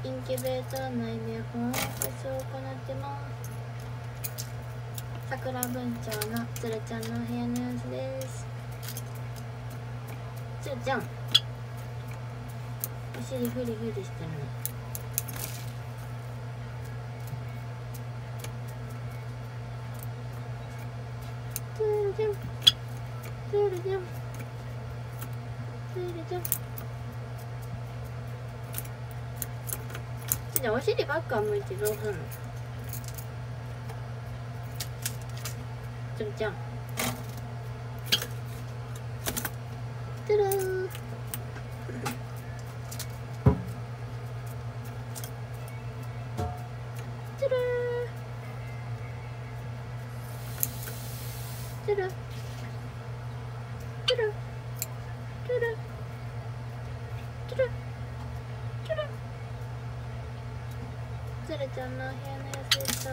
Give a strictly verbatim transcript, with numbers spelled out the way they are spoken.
インキュベーター内でホームオフィスを行ってます。桜文鳥のつるちゃんの部屋の様子です。つるちゃん、お尻フリフリしてるね。つるちゃん、つるちゃん、つるちゃん。じゃあお尻ばっか向いてどうすんの？つるちゃん。つるー。つるー。つる。つる。つる。つる。つる。つるちゃんのお部屋の様子です。